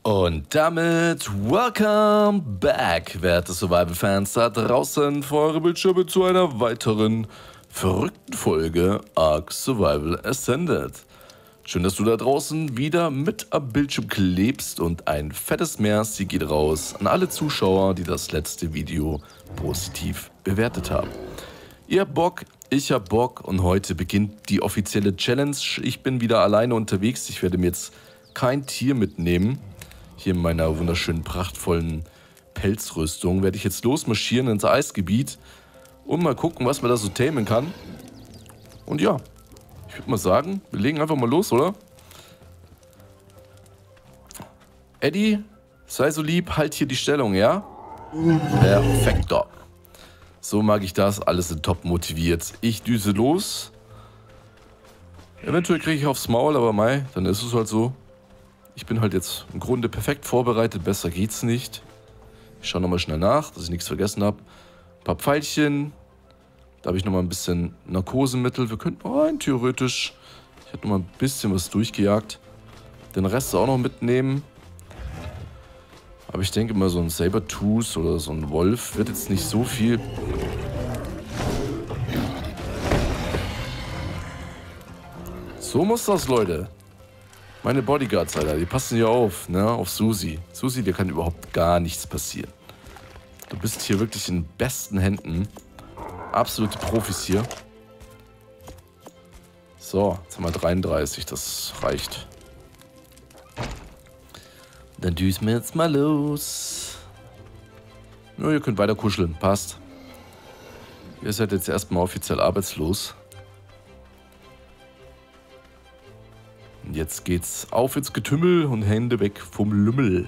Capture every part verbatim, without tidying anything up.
Und damit welcome back, werte Survival-Fans da draußen vor eure Bildschirme zu einer weiteren verrückten Folge Ark Survival Ascended. Schön, dass du da draußen wieder mit am Bildschirm klebst und ein fettes Merci geht raus an alle Zuschauer, die das letzte Video positiv bewertet haben. Ihr habt Bock, ich hab Bock und heute beginnt die offizielle Challenge. Ich bin wieder alleine unterwegs, ich werde mir jetzt kein Tier mitnehmen. Hier in meiner wunderschönen, prachtvollen Pelzrüstung werde ich jetzt losmarschieren ins Eisgebiet und mal gucken, was man da so tamen kann. Und ja, ich würde mal sagen, wir legen einfach mal los, oder? Eddie, sei so lieb, halt hier die Stellung, ja? Perfekto. So mag ich das, alle sind top motiviert. Ich düse los. Eventuell kriege ich aufs Maul, aber mei, dann ist es halt so. Ich bin halt jetzt im Grunde perfekt vorbereitet, besser geht's nicht. Ich schaue nochmal schnell nach, dass ich nichts vergessen habe. Ein paar Pfeilchen. Da habe ich nochmal ein bisschen Narkosemittel. Wir könnten rein theoretisch. Ich hätte nochmal ein bisschen was durchgejagt. Den Rest auch noch mitnehmen. Aber ich denke mal, so ein Sabertooth oder so ein Wolf wird jetzt nicht so viel. So muss das, Leute. Meine Bodyguards, Alter, die passen hier auf, ne, auf Susi. Susi, dir kann überhaupt gar nichts passieren. Du bist hier wirklich in besten Händen. Absolute Profis hier. So, jetzt haben wir dreiunddreißig, das reicht. Dann düsen wir jetzt mal los. Ja, ihr könnt weiter kuscheln, passt. Ihr seid jetzt erstmal offiziell arbeitslos. Und jetzt geht's auf ins Getümmel und Hände weg vom Lümmel.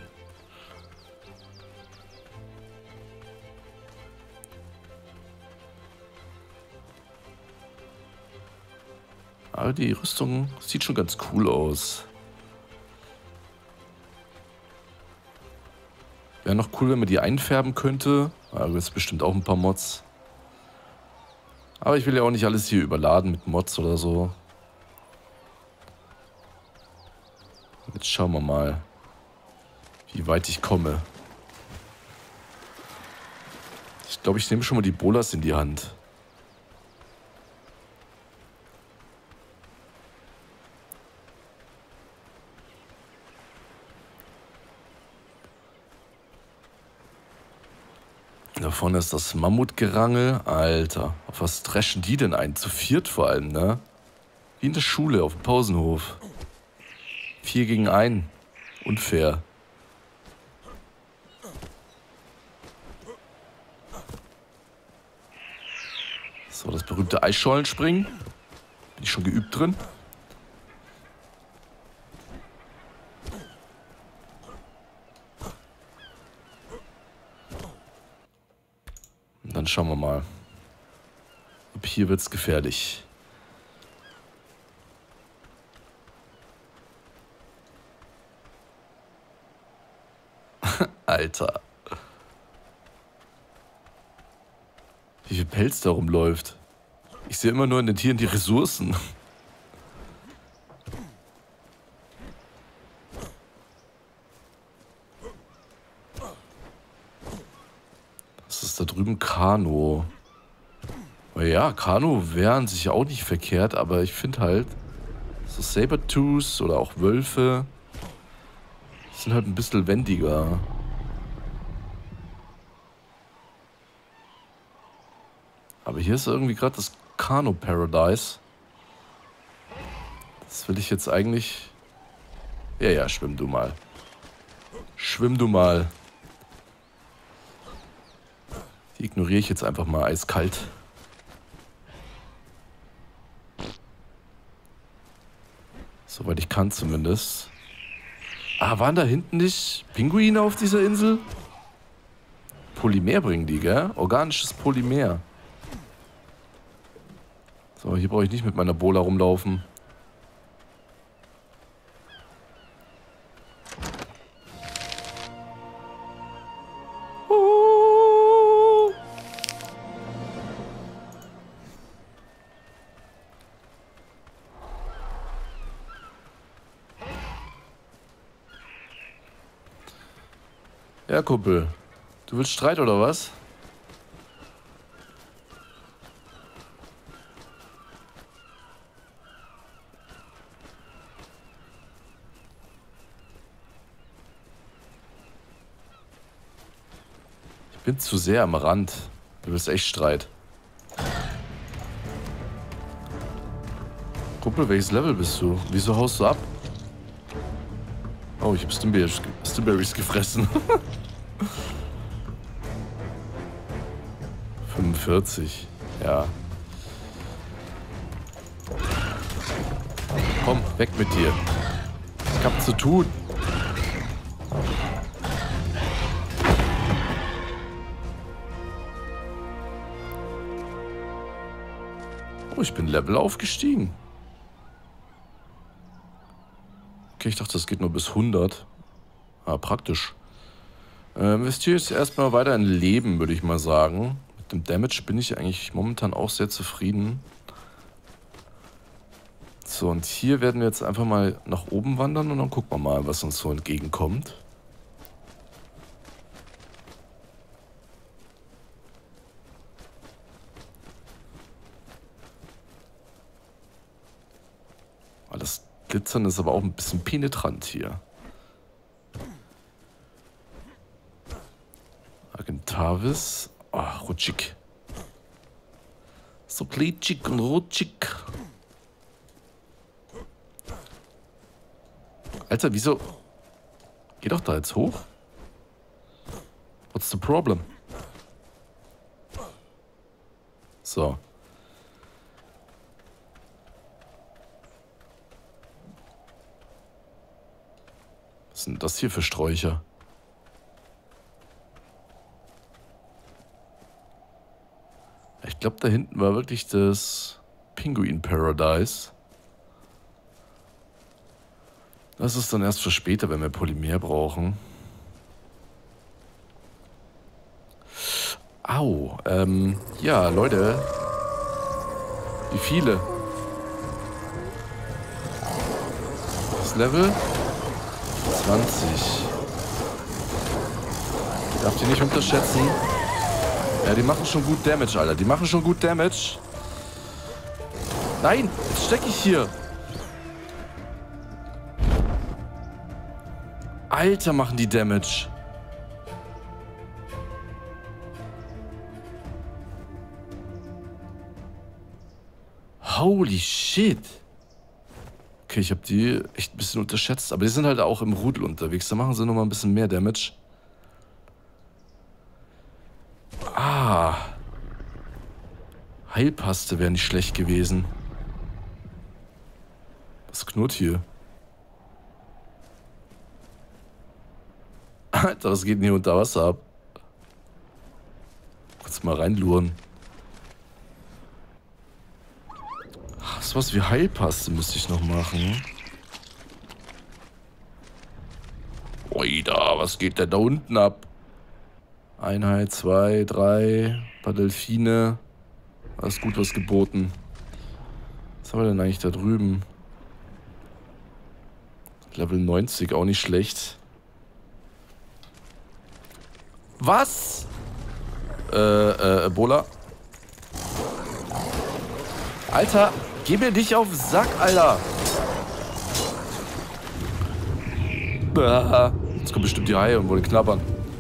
Aber die Rüstung sieht schon ganz cool aus. Wäre noch cool, wenn man die einfärben könnte. Da gibt es bestimmt auch ein paar Mods. Aber ich will ja auch nicht alles hier überladen mit Mods oder so. Jetzt schauen wir mal, wie weit ich komme. Ich glaube, ich nehme schon mal die Bolas in die Hand. Da vorne ist das Mammutgerangel. Alter, auf was dreschen die denn ein? Zu viert vor allem, ne? Wie in der Schule auf dem Pausenhof. Vier gegen ein. Unfair. So, das berühmte Eisschollenspringen. Bin ich schon geübt drin. Und dann schauen wir mal. Ab hier wird's gefährlich. Alter. Wie viel Pelz da rumläuft. Ich sehe immer nur in den Tieren die Ressourcen. Das ist da drüben Kano. Ja, Kano wäre an sich auch nicht verkehrt, aber ich finde halt, so Sabertooths oder auch Wölfe sind halt ein bisschen wendiger. Aber hier ist irgendwie gerade das Kano Paradise. Das will ich jetzt eigentlich... Ja, ja, schwimm du mal. Schwimm du mal. Die ignoriere ich jetzt einfach mal eiskalt. Soweit ich kann zumindest. Ah, waren da hinten nicht Pinguine auf dieser Insel? Polymer bringen die, gell? Organisches Polymer. So, hier brauche ich nicht mit meiner Bola rumlaufen. Ja, Kumpel. Du willst Streit oder was? Ich bin zu sehr am Rand. Du willst echt Streit. Kumpel, welches Level bist du? Wieso haust du ab? Oh, ich hab Stimberries, Stimberries gefressen. fünfundvierzig. Ja. Komm, weg mit dir. Ich hab zu tun. Oh, ich bin Level aufgestiegen. Okay, ich dachte, das geht nur bis hundert. Ah, praktisch. Äh, investiere jetzt erstmal weiter in Leben, würde ich mal sagen. Mit dem Damage bin ich eigentlich momentan auch sehr zufrieden. So, und hier werden wir jetzt einfach mal nach oben wandern und dann gucken wir mal, was uns so entgegenkommt. Das Glitzern ist aber auch ein bisschen penetrant hier. Agentavis. Oh, rutschig. So glitschig und rutschig. Alter, wieso? Geh doch da jetzt hoch. What's the problem? So. Was sind das hier für Sträucher? Ich glaube, da hinten war wirklich das Pinguin Paradise. Das ist dann erst für später, wenn wir Polymer brauchen. Au, ähm, ja, Leute. Wie viele? Das Level? zwanzig. Ich darf die nicht unterschätzen. Ja, die machen schon gut Damage, Alter. Die machen schon gut Damage. Nein, jetzt stecke ich hier. Alter, machen die Damage. Holy shit. Okay, ich habe die echt ein bisschen unterschätzt. Aber die sind halt auch im Rudel unterwegs. Da machen sie nochmal ein bisschen mehr Damage. Ah. Heilpaste wäre nicht schlecht gewesen. Was knurrt hier? Alter, was geht denn hier unter Wasser ab? Kurz mal reinluren. So was wie Heilpaste müsste ich noch machen. Oida, was geht denn da unten ab? Einheit, zwei, drei, ein paar Delfine. Alles gut was geboten. Was haben wir denn eigentlich da drüben? Level neunzig, auch nicht schlecht. Was? Äh, äh, Ebola. Alter, geh mir nicht auf den Sack, Alter. Ah, jetzt kommen bestimmt die Haie und wollen knabbern.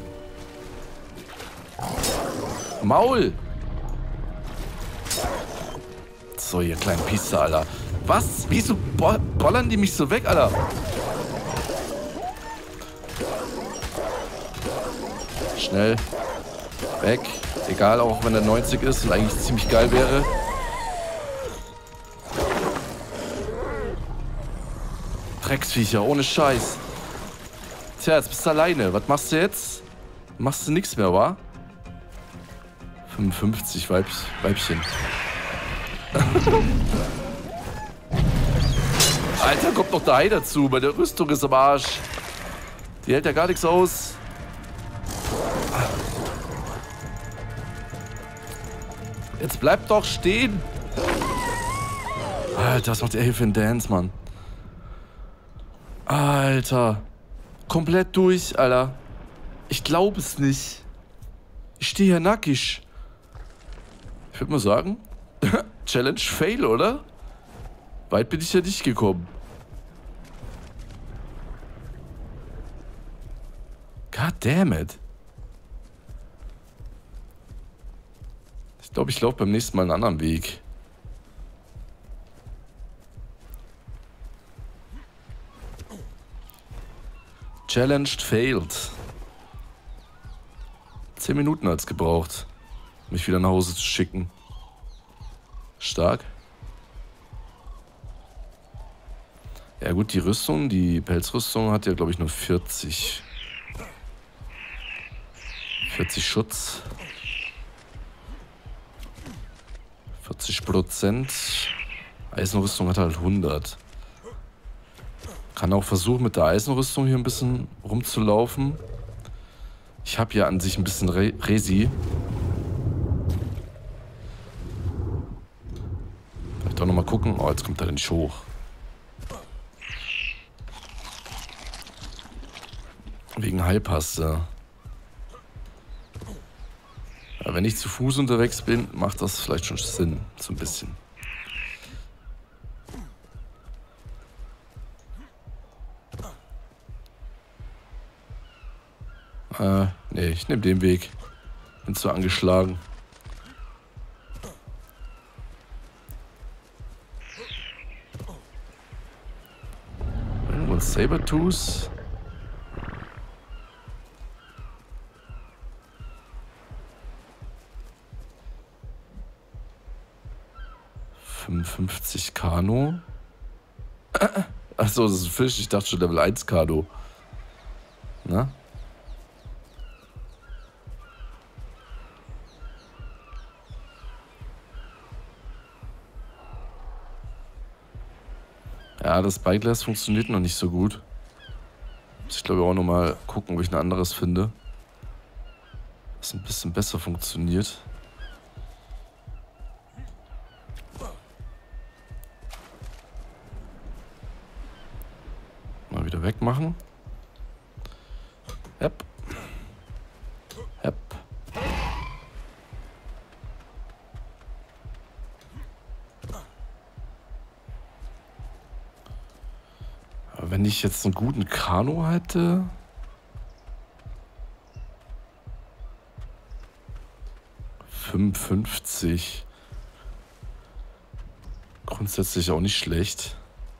Maul! So, ihr kleinen Piste, Alter. Was? Wieso bo bollern die mich so weg, Alter? Schnell. Weg. Egal, auch wenn er neunzig ist und eigentlich ziemlich geil wäre. Drecksviecher, ohne Scheiß. Tja, jetzt bist du alleine. Was machst du jetzt? Machst du nichts mehr, wa? fünfundfünfzig Weibs Weibchen. Alter, kommt noch der Hai dazu. Meine Rüstung ist am Arsch. Die hält ja gar nichts aus. Jetzt bleib doch stehen. Alter, was macht der hier für einen Dance, Mann? Alter. Komplett durch, Alter. Ich glaube es nicht. Ich stehe hier nackig. Ich würde mal sagen, Challenge Fail, oder? Weit bin ich ja nicht gekommen. God damn it. Ich glaube, ich laufe beim nächsten Mal einen anderen Weg. Challenged failed. Zehn Minuten hat es gebraucht, mich wieder nach Hause zu schicken. Stark. Ja gut, die Rüstung, die Pelzrüstung hat ja, glaube ich, nur vierzig. vierzig Schutz. vierzig Prozent. Eisenrüstung hat halt hundert. Kann auch versuchen, mit der Eisenrüstung hier ein bisschen rumzulaufen. Ich habe ja an sich ein bisschen Re Resi. Vielleicht auch nochmal gucken. Oh, jetzt kommt er nicht hoch. Wegen Heilpaste. Ja, wenn ich zu Fuß unterwegs bin, macht das vielleicht schon Sinn. So ein bisschen. Äh, nee, ich nehme den Weg. Bin zu angeschlagen. Irgendwo ein Sabertooth. fünfundfünfzig Kano. Achso, das ist ein Fisch. Ich dachte schon Level eins Kano. Na? Ja, das Spyglass funktioniert noch nicht so gut. Muss ich glaube auch noch mal gucken, ob ich ein anderes finde, das ein bisschen besser funktioniert. Mal wieder wegmachen. Hepp. Hepp. Wenn ich jetzt einen guten Kano hätte. fünfundfünfzig. Grundsätzlich auch nicht schlecht.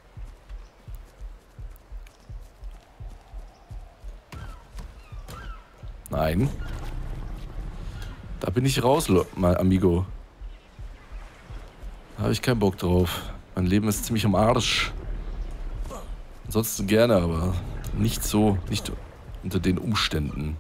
Nein. Da bin ich raus, mein Amigo. Da habe ich keinen Bock drauf. Mein Leben ist ziemlich am Arsch. Ansonsten gerne, aber nicht so, nicht unter den Umständen.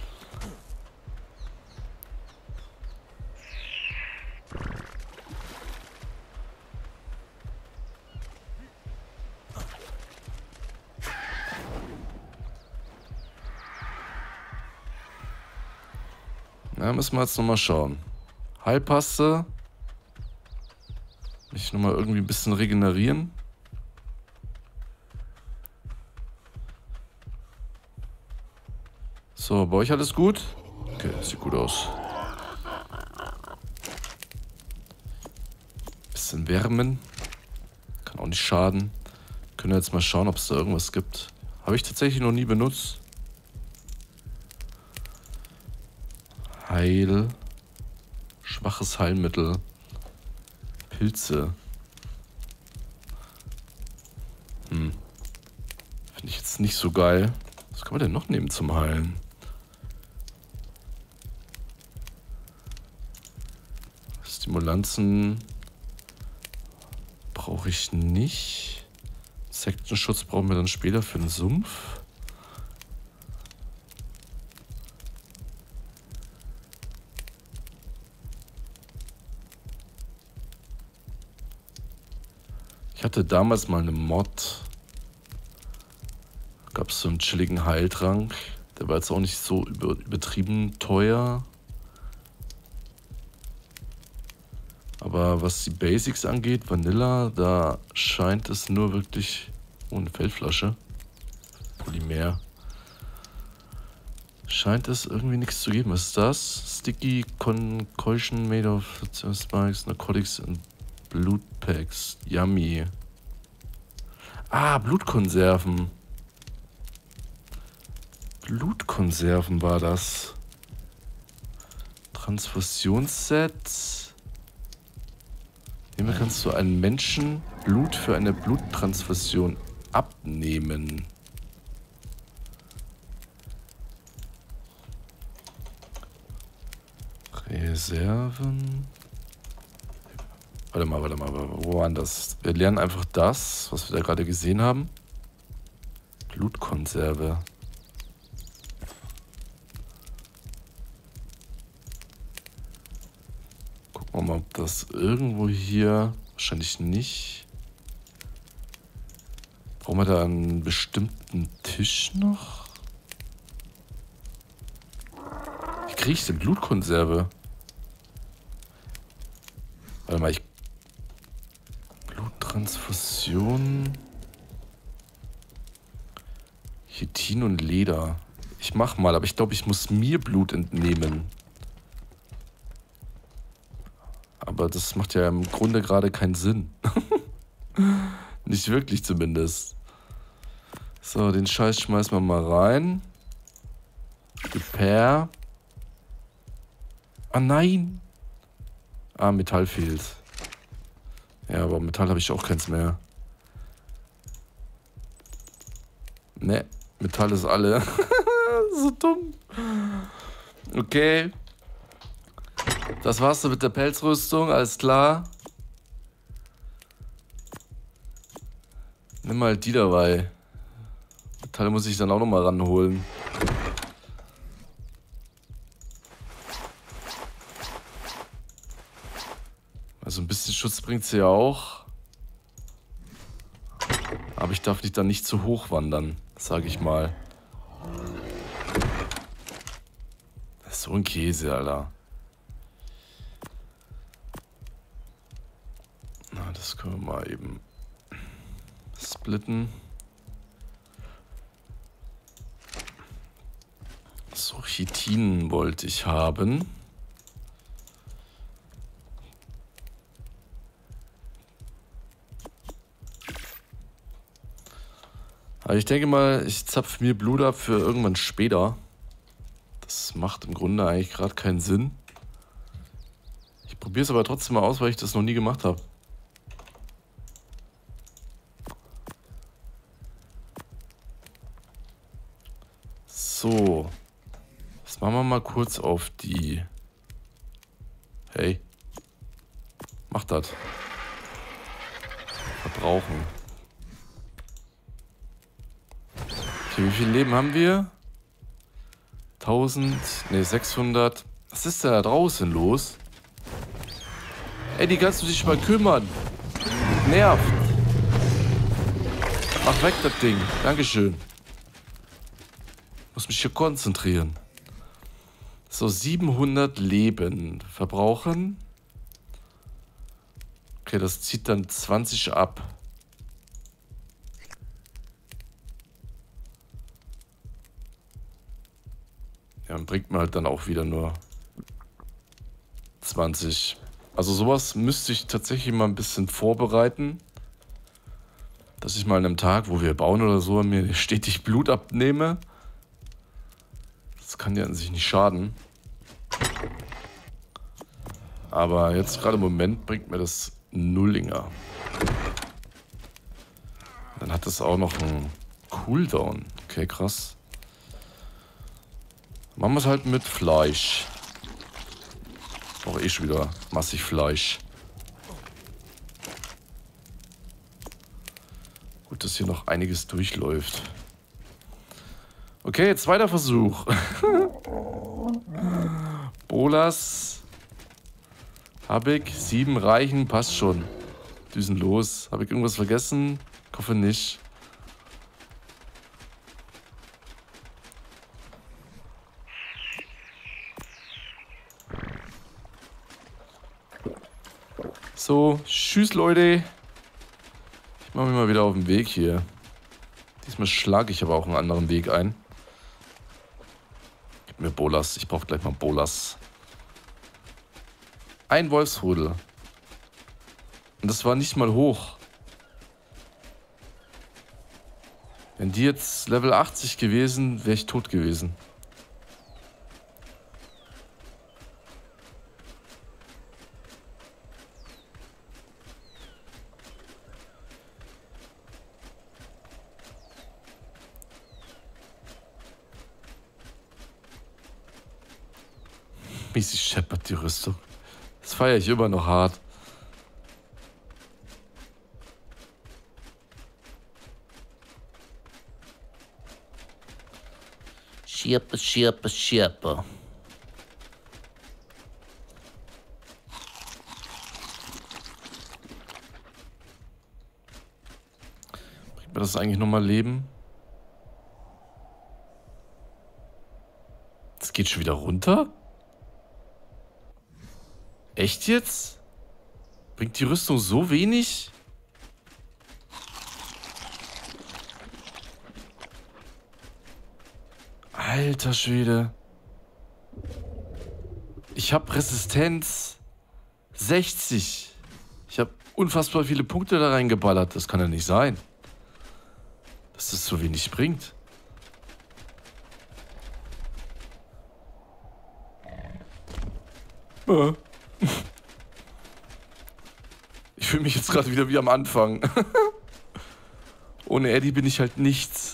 Na, müssen wir jetzt nochmal schauen. Heilpaste. Mich nochmal irgendwie ein bisschen regenerieren. So, bei euch alles gut? Okay, sieht gut aus. Bisschen wärmen. Kann auch nicht schaden. Können wir jetzt mal schauen, ob es da irgendwas gibt. Habe ich tatsächlich noch nie benutzt. Heil. Schwaches Heilmittel. Pilze. Hm. Finde ich jetzt nicht so geil. Was kann man denn noch nehmen zum Heilen? Stimulanzen brauche ich nicht. Sektenschutz brauchen wir dann später für den Sumpf. Ich hatte damals mal eine Mod. Gab es so einen chilligen Heiltrank. Der war jetzt auch nicht so über, übertrieben teuer. Aber was die Basics angeht, Vanilla, da scheint es nur wirklich ohne Feldflasche. Polymer. Scheint es irgendwie nichts zu geben. Was ist das? Sticky Concoction made of spikes, narcotics and blood packs. Yummy. Ah, Blutkonserven. Blutkonserven war das. Transfusionsset. Hiermit kannst du einen Menschen Blut für eine Bluttransfusion abnehmen. Reserven. Warte mal, warte mal, wo waren das? Wir lernen einfach das, was wir da gerade gesehen haben. Blutkonserve. Gucken wir mal, ob das irgendwo hier... Wahrscheinlich nicht. Brauchen wir da einen bestimmten Tisch noch? Wie kriege ich denn Blutkonserve? Warte mal, ich... Bluttransfusion... Chitin und Leder. Ich mach mal, aber ich glaube, ich muss mir Blut entnehmen. Aber das macht ja im Grunde gerade keinen Sinn. Nicht wirklich zumindest. So, den Scheiß schmeißen wir mal rein. Repair. Ah, nein. Ah, Metall fehlt. Ja, aber Metall habe ich auch keins mehr. Ne, Metall ist alle. So dumm. Okay. Das war's mit der Pelzrüstung, alles klar. Nimm mal die dabei. Metalle muss ich dann auch nochmal ranholen. Also ein bisschen Schutz bringt sie ja auch. Aber ich darf nicht dann nicht zu hoch wandern, sage ich mal. Das ist so ein Käse, Alter. Na, das können wir mal eben splitten. So, Chitin wollte ich haben. Aber ich denke mal, ich zapfe mir Blut ab für irgendwann später. Das macht im Grunde eigentlich gerade keinen Sinn. Ich probiere es aber trotzdem mal aus, weil ich das noch nie gemacht habe. So. Das machen wir mal kurz auf die... Hey. Mach das. Verbrauchen. Okay, wie viel Leben haben wir? tausend, ne, sechshundert. Was ist denn da draußen los? Ey, die kannst du dich mal kümmern. Nervt. Mach weg das Ding. Dankeschön. Muss mich hier konzentrieren. So, siebenhundert Leben verbrauchen. Okay, das zieht dann zwanzig ab. Ja, bringt mir halt dann auch wieder nur zwanzig. Also sowas müsste ich tatsächlich mal ein bisschen vorbereiten. Dass ich mal an einem Tag, wo wir bauen oder so, mir stetig Blut abnehme. Das kann ja an sich nicht schaden. Aber jetzt gerade im Moment bringt mir das Nullinger. Dann hat das auch noch einen Cooldown. Okay, krass. Machen wir es halt mit Fleisch. Ich brauche eh schon wieder massig Fleisch. Gut, dass hier noch einiges durchläuft. Okay, zweiter Versuch. Bolas. Hab ich. Sieben reichen, passt schon. Düsen los. Habe ich irgendwas vergessen? Ich hoffe nicht. So, tschüss Leute. Ich mache mich mal wieder auf den Weg hier. Diesmal schlage ich aber auch einen anderen Weg ein. Bolas. Ich brauche gleich mal Bolas. Ein Wolfsrudel. Und das war nicht mal hoch. Wenn die jetzt Level achtzig gewesen, wäre ich tot gewesen. Wie sie scheppert die Rüstung. Das feiere ich immer noch hart. Schirpe, schirpe, schirpe. Bringt mir das eigentlich nochmal Leben? Das geht schon wieder runter? Echt jetzt? Bringt die Rüstung so wenig? Alter Schwede. Ich habe Resistenz sechzig. Ich habe unfassbar viele Punkte da reingeballert. Das kann ja nicht sein. Dass das so wenig bringt. Äh. Ich fühle mich jetzt gerade wieder wie am Anfang. Ohne Eddie bin ich halt nichts.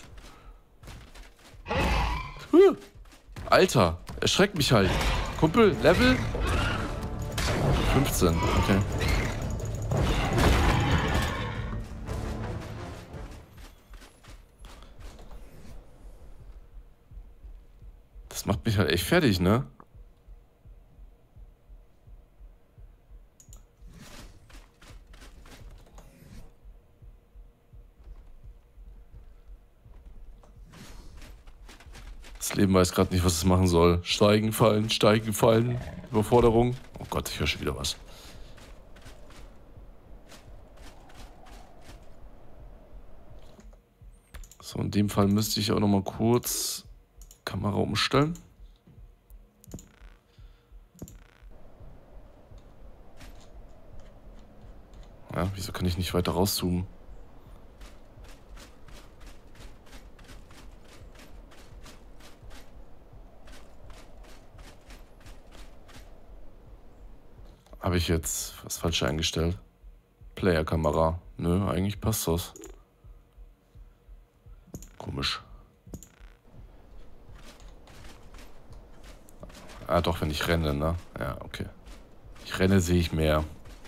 Huh. Alter, erschreckt mich halt. Kumpel, Level? fünfzehn, okay. Das macht mich halt echt fertig, ne? Das Leben weiß gerade nicht, was es machen soll. Steigen, fallen, steigen, fallen. Überforderung. Oh Gott, ich höre schon wieder was. So, in dem Fall müsste ich auch noch mal kurz Kamera umstellen. Ja, wieso kann ich nicht weiter rauszoomen? Habe ich jetzt was falsch eingestellt? Player-Kamera. Nö, eigentlich passt das. Komisch. Ah, doch, wenn ich renne, ne? Ja, okay. Ich renne, sehe ich mehr.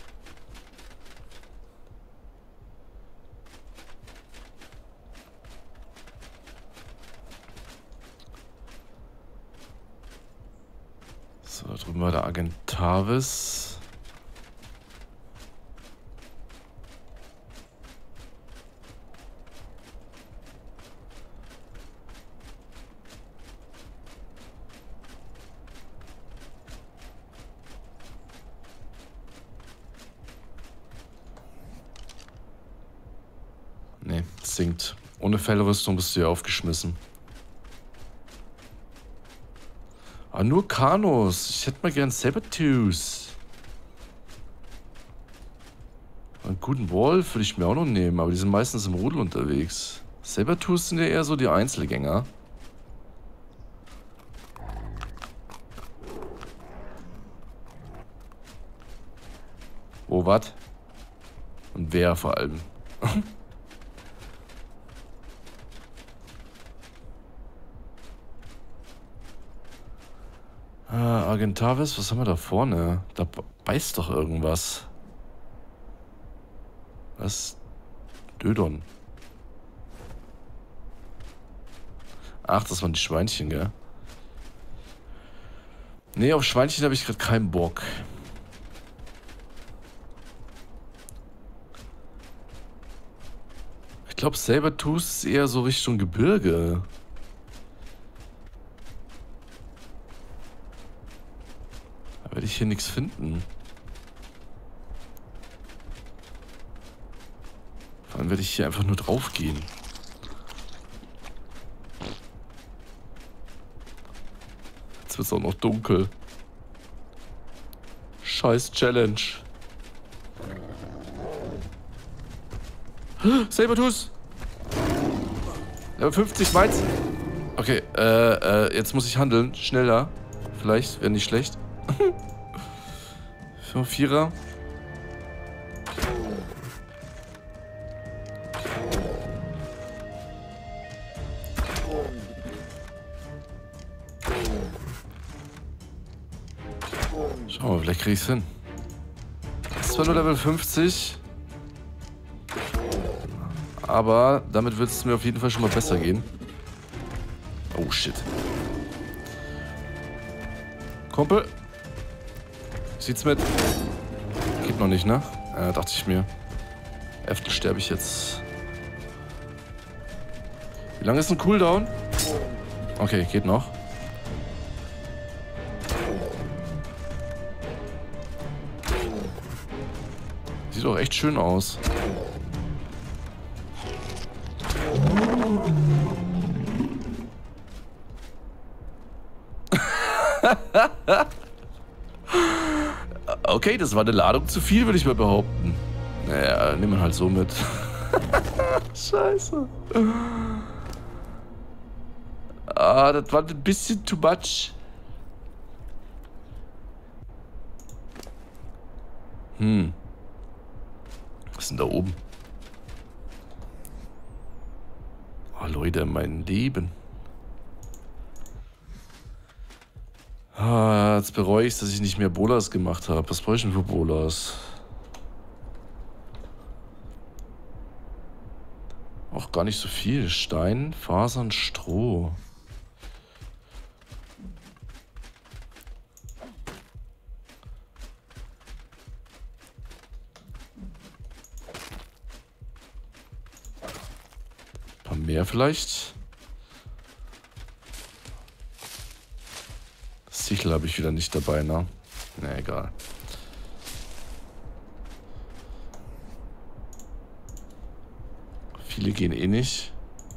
So, da drüben war der Agentavis. Nee, das sinkt. Ohne Fellrüstung bist du ja aufgeschmissen. Ah, nur Kanos. Ich hätte mal gern Sabertooth. Einen guten Wolf würde ich mir auch noch nehmen, aber die sind meistens im Rudel unterwegs. Sabertooth sind ja eher so die Einzelgänger. Wo, wat? Und wer vor allem? Ah, Agentavis, was haben wir da vorne? Da beißt doch irgendwas. Was? Dödon. Ach, das waren die Schweinchen, gell? Nee, auf Schweinchen habe ich gerade keinen Bock. Ich glaube, Sabertooth ist eher so Richtung Gebirge. Da werde ich hier nichts finden. Vor allem werde ich hier einfach nur drauf gehen. Jetzt wird es auch noch dunkel. Scheiß Challenge. Sabertooth! Level fünfzig meins. Okay, äh, äh, jetzt muss ich handeln. Schneller. Vielleicht, wäre nicht schlecht. Für Vierer. Schauen wir, vielleicht krieg ich's hin. Das ist zwar nur Level fünfzig. Aber damit wird es mir auf jeden Fall schon mal besser gehen. Oh shit. Kumpel. Sieht's mit? Geht noch nicht, ne? Äh, dachte ich mir. Äftel sterbe ich jetzt. Wie lange ist ein Cooldown? Okay, geht noch. Sieht doch echt schön aus. Okay, das war eine Ladung zu viel, würde ich mal behaupten. Naja, nehmen wir halt so mit. Scheiße. Ah, das war ein bisschen too much. Hm. Was ist denn da oben? Oh, Leute, mein Leben. Ah, jetzt bereue ich, dass ich nicht mehr Bolas gemacht habe. Was brauche ich denn für Bolas? Auch gar nicht so viel. Stein, Fasern, Stroh. Ein paar mehr vielleicht. Sichel habe ich wieder nicht dabei, ne? Na, egal. Viele gehen eh nicht.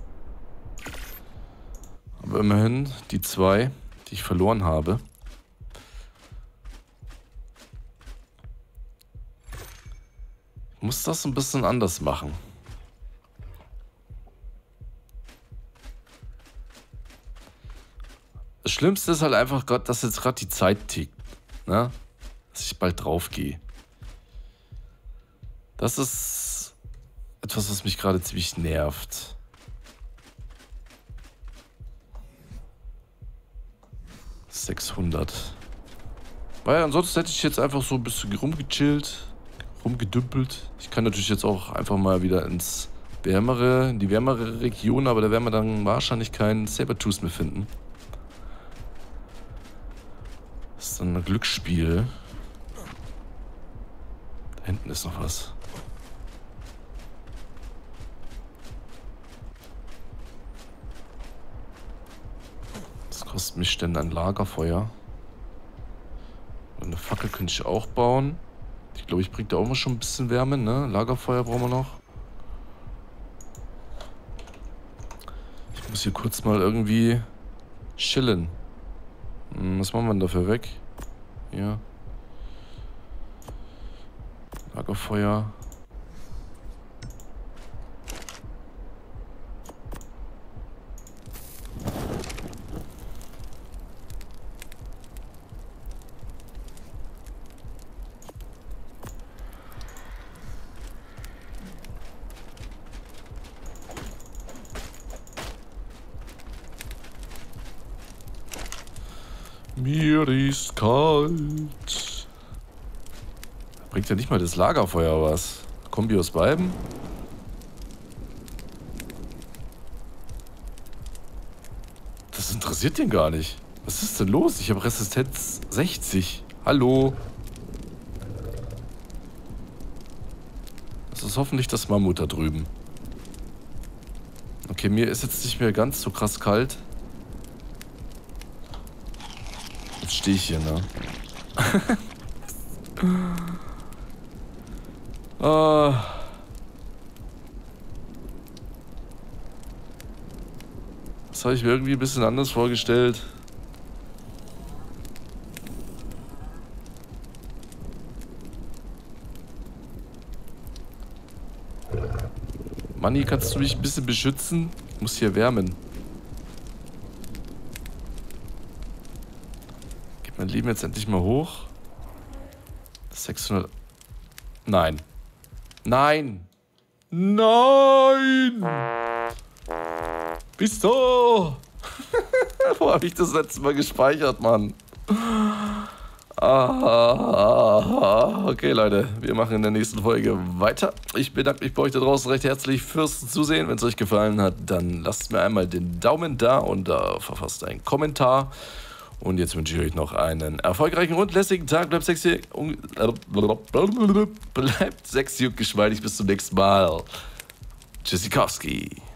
Aber immerhin die zwei, die ich verloren habe. Ich muss das ein bisschen anders machen. Das Schlimmste ist halt einfach gerade, dass jetzt gerade die Zeit tickt, ne? Dass ich bald drauf gehe. Das ist etwas, was mich gerade ziemlich nervt. sechshundert. Weil ansonsten hätte ich jetzt einfach so ein bisschen rumgechillt, rumgedümpelt. Ich kann natürlich jetzt auch einfach mal wieder ins wärmere, in die wärmere Region, aber da werden wir dann wahrscheinlich keinen Sabertooth mehr finden. Das ist dann ein Glücksspiel. Da hinten ist noch was. Was kostet mich denn ein Lagerfeuer? Und eine Fackel könnte ich auch bauen. Ich glaube, ich bringe da auch mal schon ein bisschen Wärme, ne? Lagerfeuer brauchen wir noch. Ich muss hier kurz mal irgendwie chillen. Was machen wir denn dafür weg? Ja. Lagerfeuer. Mir ist kalt. Bringt ja nicht mal das Lagerfeuer was. Kombi aus beiden. Das interessiert den gar nicht. Was ist denn los? Ich habe Resistenz sechzig. Hallo. Das ist hoffentlich das Mammut da drüben. Okay, mir ist jetzt nicht mehr ganz so krass kalt. Jetzt stehe ich hier, ne? ah. Das habe ich mir irgendwie ein bisschen anders vorgestellt. Manni, kannst du mich ein bisschen beschützen? Ich muss hier wärmen. Geht mein Leben jetzt endlich mal hoch? sechshundert... Nein. Nein! Nein! Wieso? Wo habe ich das letzte Mal gespeichert, Mann? Ah, okay, Leute, wir machen in der nächsten Folge weiter. Ich bedanke mich bei euch da draußen recht herzlich fürs Zusehen. Wenn es euch gefallen hat, dann lasst mir einmal den Daumen da und da verfasst einen Kommentar. Und jetzt wünsche ich euch noch einen erfolgreichen und lässigen Tag. Bleibt sexy, bleibt sexy und geschmeidig. Bis zum nächsten Mal. Tschüssikowski.